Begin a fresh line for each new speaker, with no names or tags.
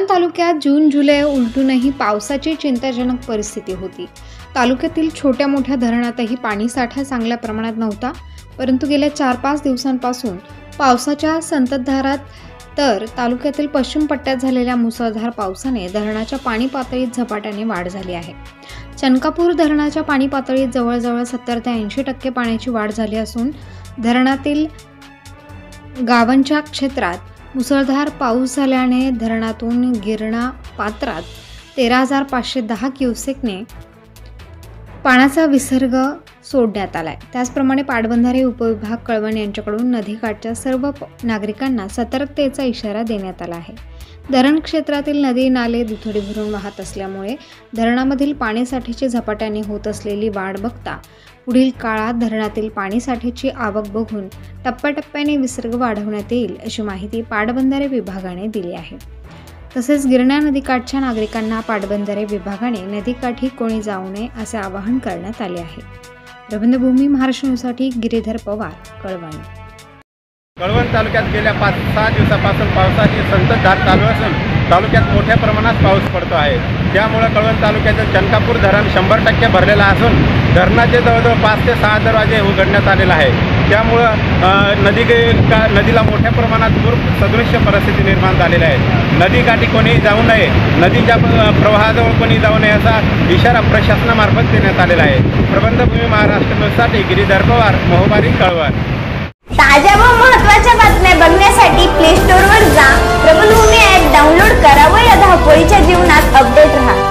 तालुक्यात जून जुलै उलटूनही पावसाची चिंताजनक परिस्थिती होती। तालुक्यातील छोट्या मोठ्या धरणातही पाणीसाठा चांगल्या प्रमाणात नव्हता, परंतु गेल्या 4-5 दिवसांपासून पावसाच्या संततधारात तर तालुक्यातील पश्चिम पट्ट्यात झालेल्या मुसळधार पावसाने धरणाच्या पाणी पातळीत झपाट्याने वाढ झाली आहे। चनकापूर धरणाच्या पाणी पातळीत जवळजवळ 70 ते 80% पाण्याची वाढ झाली असून धरणातील गावांच्या क्षेत्रात मुसळधार पाऊस झाल्याने धरणातून गिरणा पात्रात 13,510 क्युसेकने पाण्याचा विसर्ग सोडण्यात आलाय। त्याचप्रमाणे पाटबंधारे उपविभाग कळवण यांच्याकडून नदीकाठच्या सर्व नागरिकांना सतर्कतेचा इशारा देण्यात आला आहे। धरण क्षेत्रातील नदी नाले दुथडी भरून वाहत असल्यामुळे धरणामधील पाणीसाठ्याची झपाट्याने होत असलेली वाढ बघता पुढील काळात धरणातील पाणीसाठ्याची आवक बघून टप्प्याटप्प्याने विसर्ग वाढवण्यात येईल अशी माहिती पाटबंधारे विभागाने दिली आहे। तसेच गिरणा नदीकाठच्या नागरिकांना पाटबंधारे विभागाने नदीकाठी कोणी जाऊ नये असे आवाहन करण्यात आले आहे। प्रबंधभूमी महाराष्ट्र न्यूजसाठी गिरीधर पवार, कळवण।
कळवण तालुक्यात गेल्या 5-6 दिवसापासून पावसाची संततधार चालू असून तालुक्यात मोठ्या प्रमाणात पाऊस पडतो आहे। त्यामुळे कळवण तालुक्यातील चनकापूर धरण 100% भरलेलं असून धरणाचे जवळजवळ 5 ते 6 दरवाजे उघडण्यात आलेले आहे। त्यामुळं नदीला मोठ्या प्रमाणात पूरसदृश्य परिस्थिती निर्माण झालेली आहे। नदीकाठी कोणीही जाऊ नये, नदीच्या प्रवाहाजवळ कोणी जाऊ नये असा इशारा प्रशासनामार्फत देण्यात आलेला आहे। प्रबंधभूमी महाराष्ट्र न्यूजसाठी गिरीधर पवार, महोबारी, कळवण।
ताज्या व महत्त्वाच्या बातम्या बघण्यासाठी प्ले स्टोअरवर जा, प्रबंधभूमी ॲप डाउनलोड करा व या धावपळीच्या जीवनात अपडेट रहा।